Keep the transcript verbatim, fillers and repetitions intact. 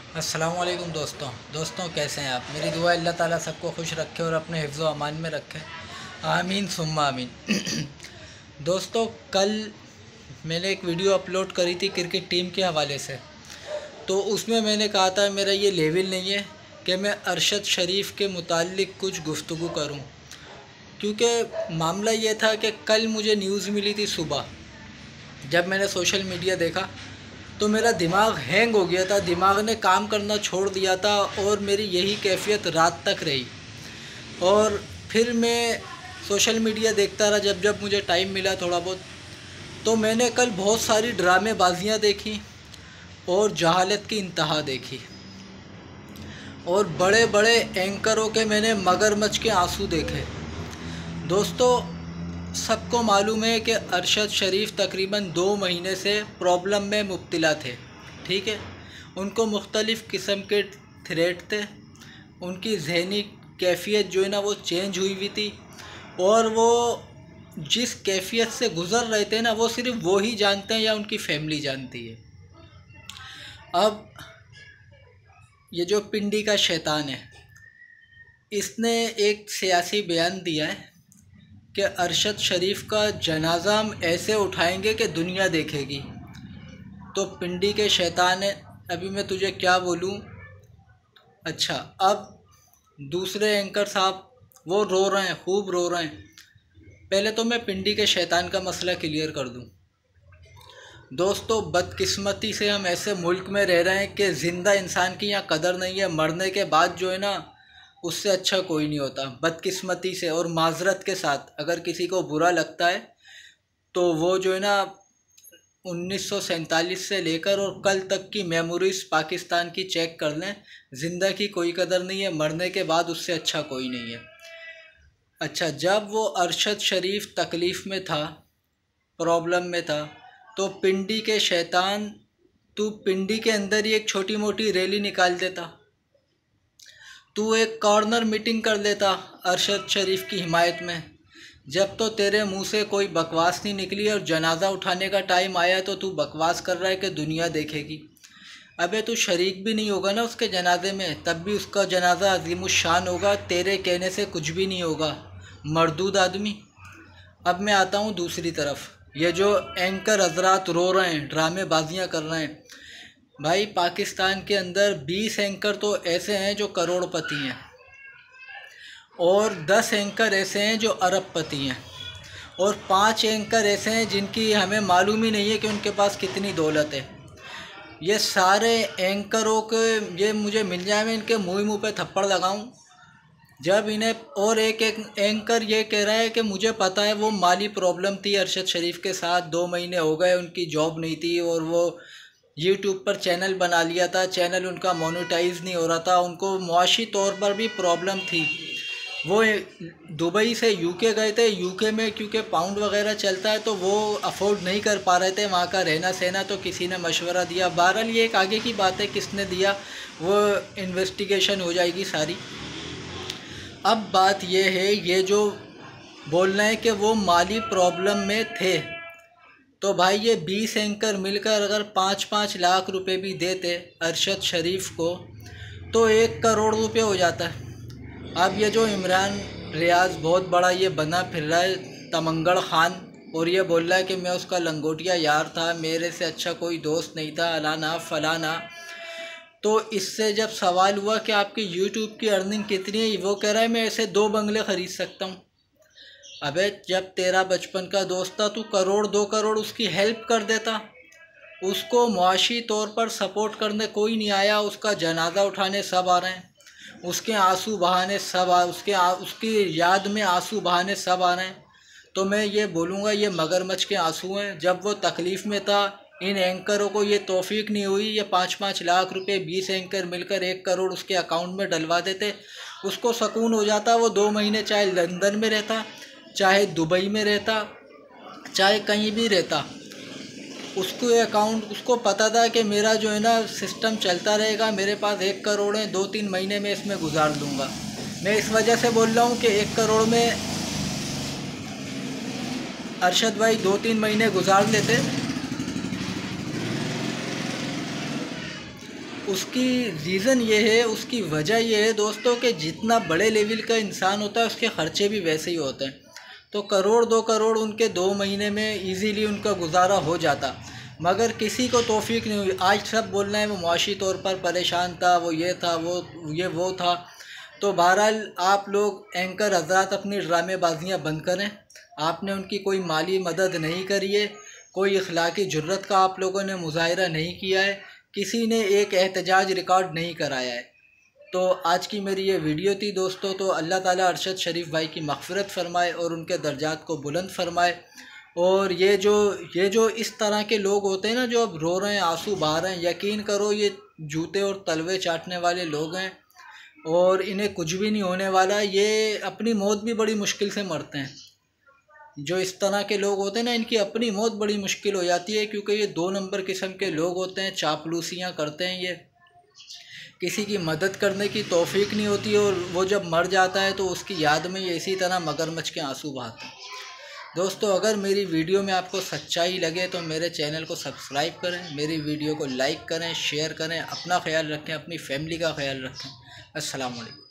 अस्सलामुअलैकुम दोस्तों दोस्तों कैसे हैं आप। मेरी दुआ अल्लाह ताला सबको खुश रखे और अपने हिफ्ज़ व अमान में रखे। आमीन सुम्मा आमीन। दोस्तों, कल मैंने एक वीडियो अपलोड करी थी क्रिकेट टीम के हवाले से। तो उसमें मैंने कहा था मेरा ये लेवल नहीं है कि मैं अरशद शरीफ के मुताल्लिक़ कुछ गुफ्तगू करूं, क्योंकि मामला ये था कि कल मुझे न्यूज़ मिली थी सुबह। जब मैंने सोशल मीडिया देखा तो मेरा दिमाग हैंग हो गया था, दिमाग ने काम करना छोड़ दिया था और मेरी यही कैफ़ियत रात तक रही। और फिर मैं सोशल मीडिया देखता रहा जब जब मुझे टाइम मिला थोड़ा बहुत। तो मैंने कल बहुत सारी ड्रामेबाजियाँ देखी और जहालत की इंतहा देखी, और बड़े बड़े एंकरों के मैंने मगरमच्छ के आंसू देखे। दोस्तों, सबको मालूम है कि अरशद शरीफ तकरीबन दो महीने से प्रॉब्लम में मुब्तला थे। ठीक है, उनको मुख्तलिफ़ किस्म के थ्रेट थे, उनकी जहनी कैफियत जो है ना वो चेंज हुई हुई थी, और वो जिस कैफियत से गुज़र रहे थे ना वो सिर्फ वो ही जानते हैं या उनकी फैमिली जानती है। अब ये जो पिंडी का शैतान है, इसने एक सियासी बयान दिया है कि अरशद शरीफ का जनाजा हम ऐसे उठाएंगे कि दुनिया देखेगी। तो पिंडी के शैतान है, अभी मैं तुझे क्या बोलूं। अच्छा, अब दूसरे एंकर साहब वो रो रहे हैं, खूब रो रहे हैं। पहले तो मैं पिंडी के शैतान का मसला क्लियर कर दूं। दोस्तों, बदकिस्मती से हम ऐसे मुल्क में रह रहे हैं कि ज़िंदा इंसान की यहाँ कदर नहीं है, मरने के बाद जो है ना उससे अच्छा कोई नहीं होता। बदकिस्मती से और माजरत के साथ अगर किसी को बुरा लगता है तो वो जो है ना उन्नीस सौ सैंतालीस से लेकर और कल तक की मेमोरीज पाकिस्तान की चेक कर लें। ज़िंदा की कोई कदर नहीं है, मरने के बाद उससे अच्छा कोई नहीं है। अच्छा, जब वो अरशद शरीफ तकलीफ़ में था, प्रॉब्लम में था, तो पिंडी के शैतान तू पिंडी के अंदर ही एक छोटी मोटी रैली निकाल देता, तू एक कॉर्नर मीटिंग कर लेता अरशद शरीफ की हिमायत में। जब तो तेरे मुंह से कोई बकवास नहीं निकली और जनाजा उठाने का टाइम आया तो तू बकवास कर रहा है कि दुनिया देखेगी। अबे तू शरीक भी नहीं होगा ना उसके जनाजे में, तब भी उसका जनाजा अजीमुशान होगा, तेरे कहने से कुछ भी नहीं होगा, मरदूद आदमी। अब मैं आता हूँ दूसरी तरफ। ये जो एंकर हजरात रो रहे हैं, ड्रामेबाजियाँ कर रहे हैं, भाई पाकिस्तान के अंदर बीस एंकर तो ऐसे हैं जो करोड़पति हैं, और दस एंकर ऐसे हैं जो अरबपति हैं, और पांच एंकर ऐसे हैं जिनकी हमें मालूम ही नहीं है कि उनके पास कितनी दौलत है। ये सारे एंकरों के ये मुझे मिल जाए, मैं इनके मुँह मुँह पे थप्पड़ लगाऊं जब इन्हें। और एक एक एंकर ये कह रहा है कि मुझे पता है वो माली प्रॉब्लम थी अरशद शरीफ के साथ, दो महीने हो गए उनकी जॉब नहीं थी और वो यूट्यूब पर चैनल बना लिया था, चैनल उनका मोनेटाइज नहीं हो रहा था, उनको मुआशी तौर पर भी प्रॉब्लम थी। वो दुबई से यूके गए थे, यूके में क्योंकि पाउंड वगैरह चलता है तो वो अफोर्ड नहीं कर पा रहे थे वहाँ का रहना सहना, तो किसी ने मशवरा दिया। बहरहाल ये एक आगे की बात है, किसने दिया वो इन्वेस्टिगेशन हो जाएगी सारी। अब बात ये है, ये जो बोल रहे हैं कि वो माली प्रॉब्लम में थे, तो भाई ये बीस एंकर मिलकर अगर पाँच पाँच लाख रुपए भी देते अरशद शरीफ को तो एक करोड़ रुपए हो जाता है। अब ये जो इमरान रियाज बहुत बड़ा ये बना फिर रहा है तमंगड़ ख़ान, और ये बोल रहा है कि मैं उसका लंगोटिया यार था, मेरे से अच्छा कोई दोस्त नहीं था, अलाना फलाना। तो इससे जब सवाल हुआ कि आपकी यूट्यूब की अर्निंग कितनी है, वो कह रहा है मैं ऐसे दो बंगले ख़रीद सकता हूँ। अबे जब तेरा बचपन का दोस्त था तू करोड़ दो करोड़ उसकी हेल्प कर देता, उसको मुआशी तौर पर सपोर्ट करने कोई नहीं आया, उसका जनाजा उठाने सब आ रहे हैं, उसके आंसू बहाने सब आ उसके आ, उसकी याद में आंसू बहाने सब आ रहे हैं। तो मैं ये बोलूँगा ये मगरमच्छ के आंसू हैं। जब वो तकलीफ़ में था इन एंकरों को ये तौफीक नहीं हुई, ये पाँच पाँच लाख रुपए बीस एंकर मिलकर एक करोड़ उसके अकाउंट में डलवा देते, उसको सुकून हो जाता। वो दो महीने चाहे लंदन में रहता, चाहे दुबई में रहता, चाहे कहीं भी रहता, उसको अकाउंट उसको पता था कि मेरा जो है ना सिस्टम चलता रहेगा, मेरे पास एक करोड़ है, दो तीन महीने में इसमें गुजार दूंगा। मैं इस वजह से बोल रहा हूँ कि एक करोड़ में अरशद भाई दो तीन महीने गुजार लेते, उसकी रीज़न ये है, उसकी वजह ये है दोस्तों कि जितना बड़े लेवल का इंसान होता है उसके ख़र्चे भी वैसे ही होते हैं। तो करोड़ दो करोड़ उनके दो महीने में इजीली उनका गुजारा हो जाता, मगर किसी को तौफीक नहीं हुई। आज सब बोल रहे हैं वो मुआशी तौर पर परेशान था, वो ये था, वो ये वो था। तो बहरहाल आप लोग एंकर हजरात अपनी ड्रामेबाजियाँ बंद करें। आपने उनकी कोई माली मदद नहीं करी है, कोई इखलाकी जुर्रत का आप लोगों ने मुजाहिरा नहीं किया है, किसी ने एक एहतजाज रिकॉर्ड नहीं कराया है। तो आज की मेरी ये वीडियो थी दोस्तों। तो अल्लाह ताला अरशद शरीफ भाई की मग़फ़िरत फ़रमाए और उनके दर्जात को बुलंद फ़रमाए। और ये जो ये जो इस तरह के लोग होते हैं ना, जो अब रो रहे हैं, आंसू बहा रहे हैं, यकीन करो ये जूते और तलवे चाटने वाले लोग हैं और इन्हें कुछ भी नहीं होने वाला। ये अपनी मौत भी बड़ी मुश्किल से मरते हैं। जो इस तरह के लोग होते हैं ना, इनकी अपनी मौत बड़ी मुश्किल हो जाती है, क्योंकि ये दो नंबर किस्म के लोग होते हैं, चापलूसियाँ करते हैं, ये किसी की मदद करने की तौफीक नहीं होती और वो जब मर जाता है तो उसकी याद में ये इसी तरह मगरमच्छ के आंसू बहाता है। दोस्तों, अगर मेरी वीडियो में आपको सच्चाई लगे तो मेरे चैनल को सब्सक्राइब करें, मेरी वीडियो को लाइक करें, शेयर करें, अपना ख्याल रखें, अपनी फैमिली का ख्याल रखें। अस्सलाम वालेकुम।